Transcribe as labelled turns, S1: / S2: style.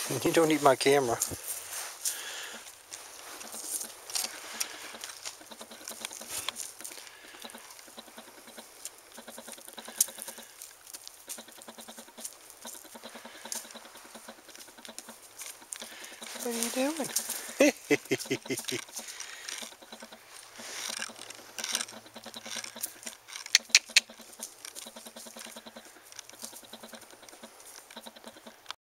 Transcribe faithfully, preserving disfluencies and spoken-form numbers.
S1: You don't need my camera. What are you doing?